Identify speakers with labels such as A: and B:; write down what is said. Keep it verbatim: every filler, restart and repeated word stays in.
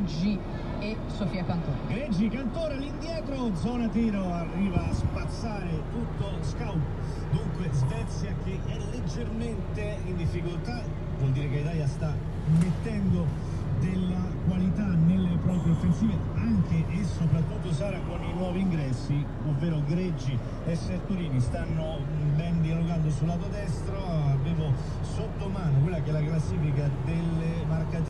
A: Greggi e Sofia Cantore.
B: Greggi, Cantore all'indietro, zona tiro, arriva a spazzare tutto Scaub. Dunque Svezia che è leggermente in difficoltà, vuol dire che l'Italia sta mettendo della qualità nelle proprie offensive, anche e soprattutto Sara con i nuovi ingressi, ovvero Greggi e Sertolini stanno ben dialogando sul lato destro. Avevo sotto mano quella che è la classifica delle marcature